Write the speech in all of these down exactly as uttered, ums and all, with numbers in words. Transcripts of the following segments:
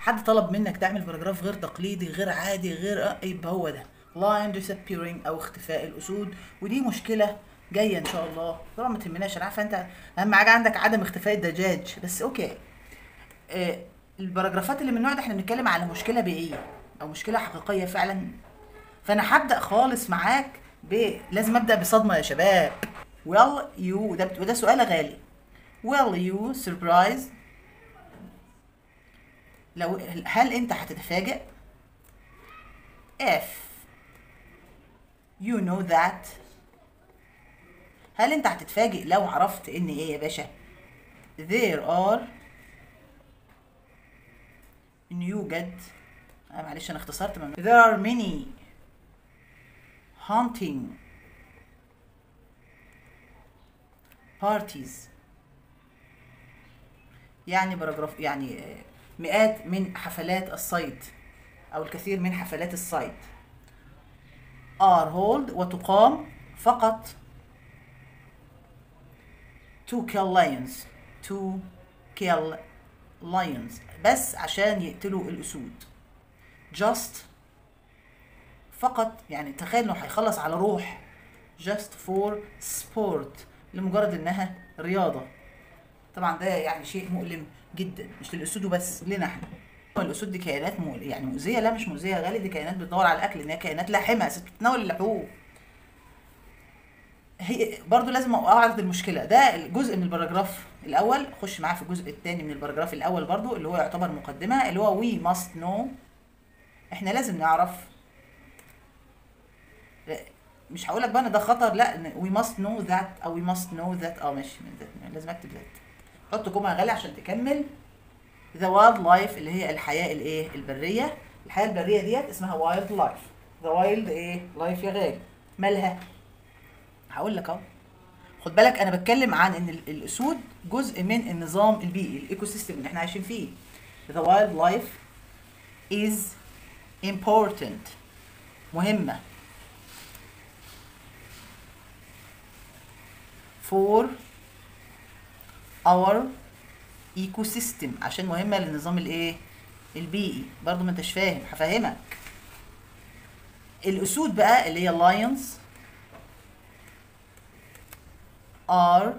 حد طلب منك تعمل باراجراف غير تقليدي غير عادي غير آه، يبقى هو ده lion disappearing او اختفاء الاسود. ودي مشكله جايه ان شاء الله، طبعا ما تهمناش، انا عارفه انت اهم حاجه عندك عدم اختفاء الدجاج، بس اوكي. آه الباراجرافات اللي من النوع ده احنا بنتكلم على مشكله بيئيه او مشكله حقيقيه فعلا. فانا هبدا خالص معاك ب لازم ابدا بصدمه يا شباب. well you وده وده سؤال غالي. will you surprise لو هل انت هتتفاجئ if you know that هل انت هتتفاجئ لو عرفت ان ايه يا باشا there are ان يوجد آه معلش انا اختصرت من there are many hunting parties يعني باراجراف يعني آه، مئات من حفلات الصيد او الكثير من حفلات الصيد are held وتقام فقط to kill lions to kill lions بس عشان يقتلوا الاسود. just فقط يعني تخيل انه هيخلص على روح just for sport لمجرد انها رياضة. طبعا ده يعني شيء مؤلم جدا مش للاسود وبس لنا احنا. الاسود دي كائنات مؤ... يعني مؤذية؟ لا مش مؤذية يا غالي، دي كائنات بتدور على الاكل، انها كائنات لاحمة بتتناول اللحوم. هي برضو لازم اعرض المشكله. ده الجزء من الباراجراف الاول، خش معاه في الجزء الثاني من الباراجراف الاول برضو اللي هو يعتبر مقدمه، اللي هو we must know احنا لازم نعرف. مش هقول لك بقى ان ده خطر، لا we must know that او we must know that اه ماشي لازم اكتب that. حط جمله غاليه عشان تكمل. the wild life اللي هي الحياه الايه البريه. الحياه البريه ديت اسمها wild life. the wild ايه life يا غالي مالها؟ هقول لك اهو. خد بالك انا بتكلم عن ان الاسود جزء من النظام البيئي الايكو سيستم اللي احنا عايشين فيه. the wildlife is important مهمة for our ecosystem عشان مهمة للنظام الايه البيئي. برضو ما انتش فاهم هفهمك. الاسود بقى اللي هي lions are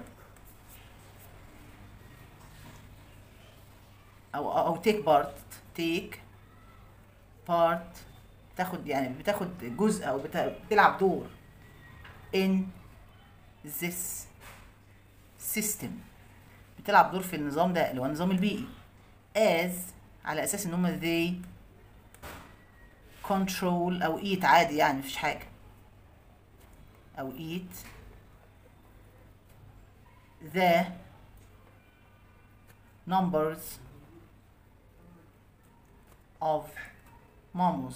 او او take part take part تاخد يعني بتاخد جزء او بتلعب دور in this system بتلعب دور في النظام ده اللي هو النظام البيئي as على اساس ان هم they control او eat عادي يعني مفيش حاجه او eat the numbers of mammals.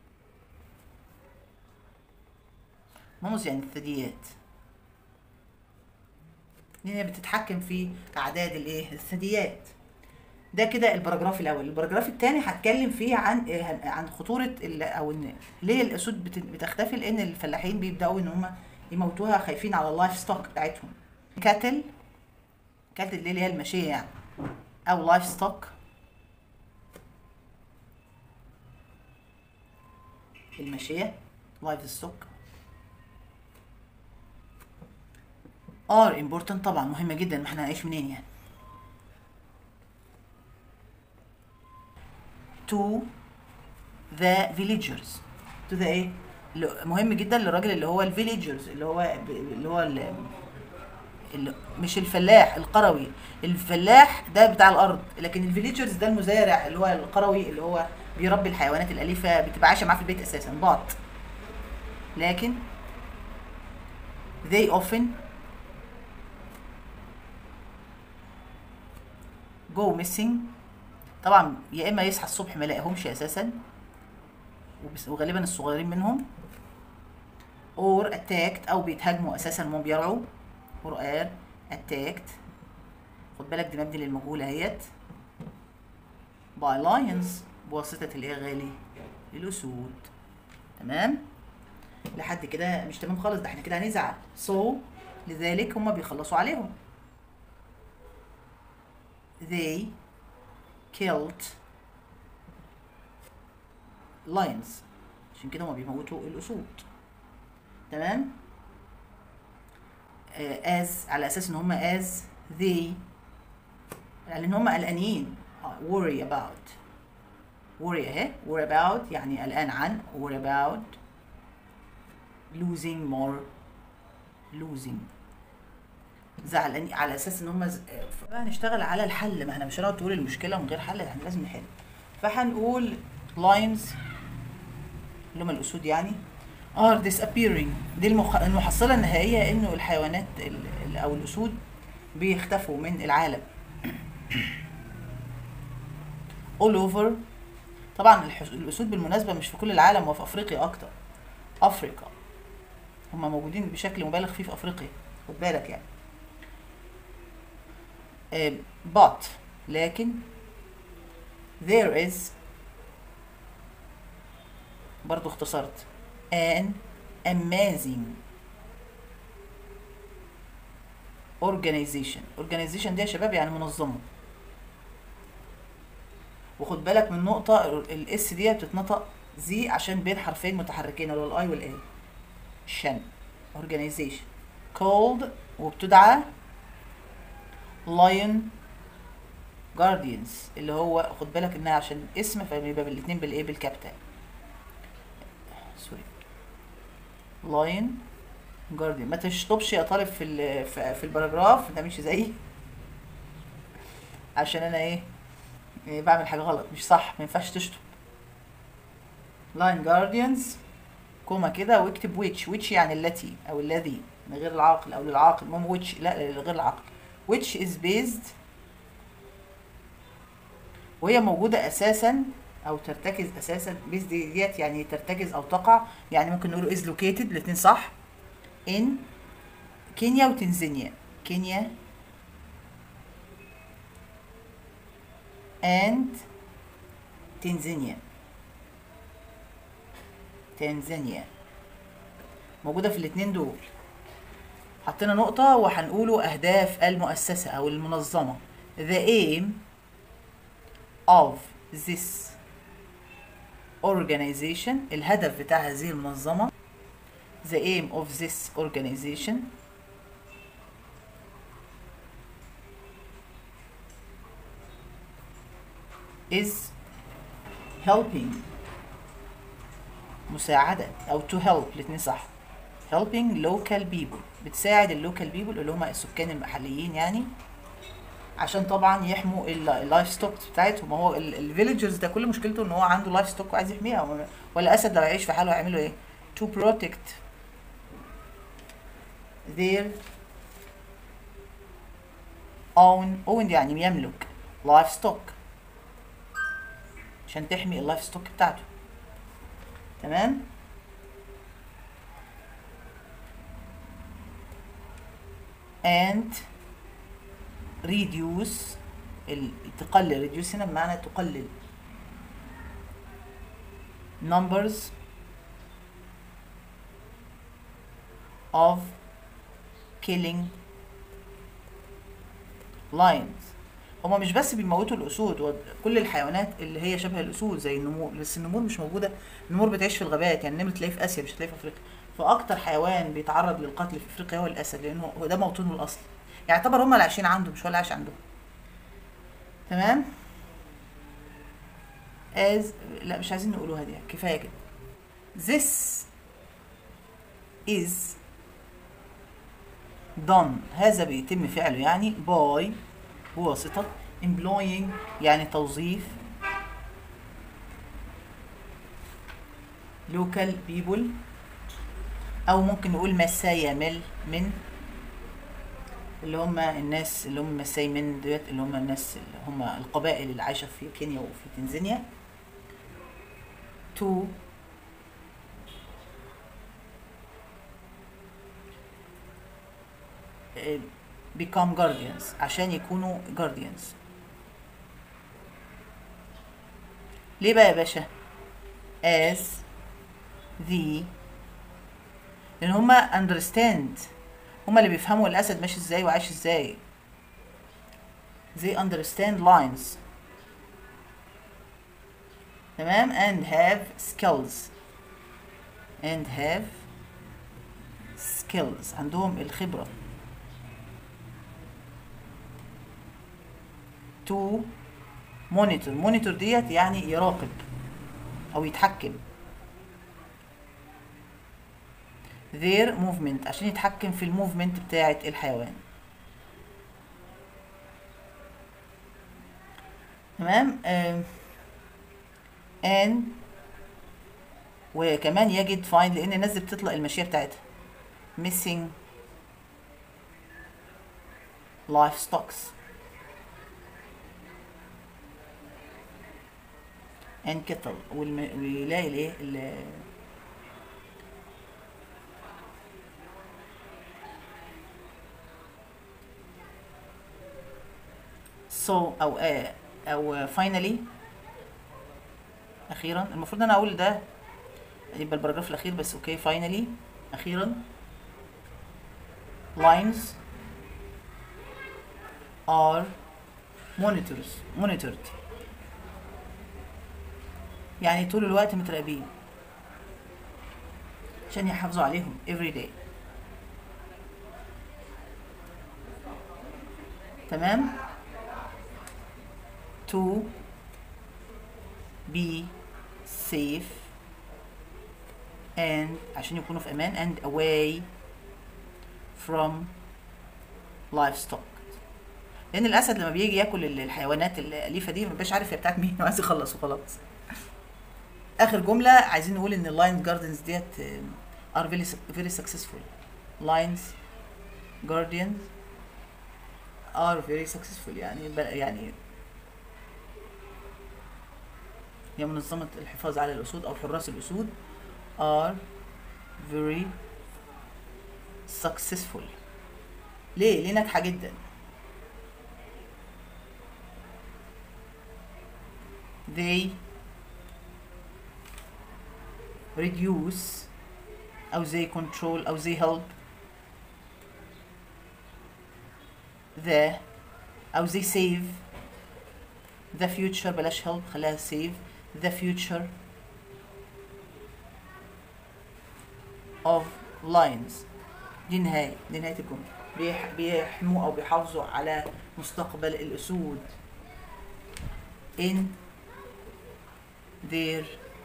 mammals يعني الثدييات، هي بتتحكم في اعداد الايه الثدييات. ده كده الباراجراف الاول. الباراجراف الثاني هتكلم فيه عن عن خطوره او ان ليه الاسود بتختفي، لان الفلاحين بيبداوا ان هم يموتوها خايفين على اللايف ستوك بتاعتهم. كاتل كاتل اللي هي الماشيه يعني او لايف ستوك الماشيه لايف ستوك ار امبورتنت طبعا مهمه جدا، ما احنا هنعيش منين يعني. to the villagers to the ايه مهم جدا للراجل اللي هو الفيليجرز اللي هو اللي هو اللي مش الفلاح القروي. الفلاح ده بتاع الارض، لكن الفيليجرز ده المزارع اللي هو القروي اللي هو بيربي الحيوانات الاليفه بتبقى عايشه معاه في البيت اساسا باط. لكن they often go missing طبعا، يا اما يصحى الصبح ما يلاقيهمش اساسا وغالبا الصغيرين منهم or attacked او بيتهاجموا اساسا وهم بيرعوا or are attacked. خد بالك دي مبني للمجهول اهيت by lions بواسطة اللي هي غالي الاسود. تمام لحد كده مش تمام خالص، ده احنا كده هنزعل. so لذلك هما بيخلصوا عليهم. they killed lions، عشان كده هما بيموتوا الاسود. تمام. آه as على اساس ان هما as they، لان هما قلقانين. آه worry about، worry اهي worry about يعني قلقان عن، worry about losing more، losing زعلانين على اساس ان هم ز... بقى نشتغل على الحل، ما احنا مش هنقعد تقول المشكله من غير حل، احنا لازم نحل. فهنقول lions اللي هم الاسود يعني are disappearing، دي المخ... المحصله النهائيه انه الحيوانات ال... ال... او الاسود بيختفوا من العالم. all over، طبعا الح... الاسود بالمناسبه مش في كل العالم، وفي افريقيا اكتر، افريقيا هم موجودين بشكل مبالغ فيه في افريقيا، خد بالك يعني. but لكن there is، برضو اختصرت، an amazing organization. organization دي يا شباب يعني منظمة، وخد بالك من نقطة، الاس دي بتتنطق زي عشان بين حرفين متحركين اللي هو الاي والاي، شن organization called، وبتدعى lion guardians، اللي هو خد بالك انها عشان اسم فبيبقى بالاثنين بالايه بالكابيتال، سوري lion guardian. ما تشطبش يا طالب في ال في الباراجراف، ما تعملش زيي عشان انا ايه, إيه بعمل حاجه غلط مش صح، ما ينفعش تشطب. lion guardians كوما كده واكتب which، which يعني التي او الذي من غير العاقل او للعاقل، المهم which لا لغير العاقل، which is based، وهي موجودة أساسا أو ترتكز أساسا، بيز ديت يعني ترتكز أو تقع، يعني ممكن نقوله is located الاتنين صح، in كينيا وتنزانيا، كينيا and تنزانيا، تنزانيا موجودة في الاتنين دول. حطينا نقطة وهنقوله أهداف المؤسسة أو المنظمة. the aim of this organization، الهدف بتاع هذه المنظمة، the aim of this organization is helping، مساعدة أو to help الاتنين صح، helping local people، بتساعد اللوكال بيبل اللي هم السكان المحليين يعني، عشان طبعا يحموا اللايف ستوك بتاعتهم. هو الفيليجرز ده كل مشكلته ان هو عنده لايف ستوك وعايز يحميها، ولا اسد لو يعيش في حاله هيعملوا ايه؟ to protect their own، own يعني يملك لايف ستوك، عشان تحمي اللايف ستوك بتاعته. تمام. and reduce، تقلل، reduce هنا بمعنى تقلل numbers of killing lions. هما مش بس بيموتوا الاسود وكل الحيوانات اللي هي شبه الاسود زي النمور، بس النمور مش موجوده، النمور بتعيش في الغابات، يعني النمر تلاقيه في اسيا مش هتلاقيه في افريقيا. فاكتر حيوان بيتعرض للقتل في افريقيا هو الاسد، لانه هو ده موطنه الاصلي، يعتبر هما اللي عايشين عنده مش هو اللي عايش عندهم. تمام. as لا مش عايزين نقولوها دي، كفايه كده. this is done، هذا بيتم فعله يعني by بواسطة employing يعني توظيف local people، او ممكن نقول مسايا مل من اللي هم الناس اللي هم مساي من ديت اللي هم الناس اللي هم القبائل اللي عايشة في كينيا وفي تنزانيا to become guardians، عشان يكونوا guardians. ليه بقى يا باشا؟ as the، لان هما understand، هما اللي بيفهموا الاسد ماشي ازاي وعايش ازاي. they understand lions تمام. and have skills and have skills عندهم الخبرة. to monitor monitor ديت يعني يراقب او يتحكم. their movement عشان يتحكم في الموفمنت بتاعة الحيوان. تمام. آه. and وكمان يجد find لان الناس دي بتطلق الماشية بتاعتها missing livestock and cattle والم... ويلاقي الايه ال... so او آه او finally اخيرا. المفروض انا اقول ده يبقى البراجراف الاخير بس اوكي. finally اخيرا lines are monitors monitored يعني طول الوقت متراقبين عشان يحافظوا عليهم every day. تمام. to be safe and عشان يكونوا في امان and away from livestock لان الاسد لما بيجي ياكل الحيوانات الاليفه دي مبيبقاش عارف هي بتاعت مين وعايز يخلص وخلاص. اخر جمله عايزين نقول ان اللاين جاردنز ديت are very very successful. lions guardians are very successful يعني يعني هي منظمة الحفاظ على الأسود أو حراس الأسود are very successful. ليه؟ ليه ناجحة جدا؟ they reduce أو they control أو they help the أو they save the future بلاش help خليها save the future of lions. دي نهاية دي نهاية الجملة. بيح بيحموا أو بيحافظوا على مستقبل الأسود in their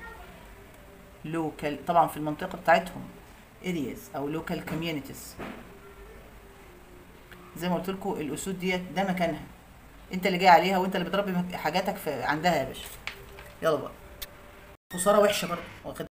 local طبعا في المنطقة بتاعتهم areas أو local communities. زي ما قلت لكم الأسود ديت ده مكانها، أنت اللي جاي عليها وأنت اللي بتربي حاجاتك في عندها يا باشا. يلا بقى. خسارة وحشة برضه واخد